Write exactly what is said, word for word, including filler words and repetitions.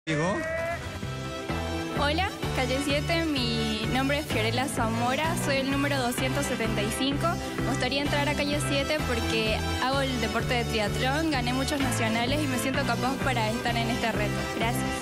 Diego. Hola, calle siete, mi nombre es Fiorella Zamora, soy el número doscientos setenta y cinco. Me gustaría entrar a calle siete porque hago el deporte de triatlón, gané muchos nacionales y me siento capaz para estar en este reto. Gracias.